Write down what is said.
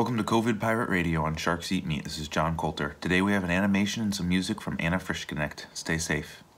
Welcome to COVID Pirate Radio on Sharks Eat Meat. This is John Coulter. Today we have an animation and some music from Anna Frischknecht. Stay safe.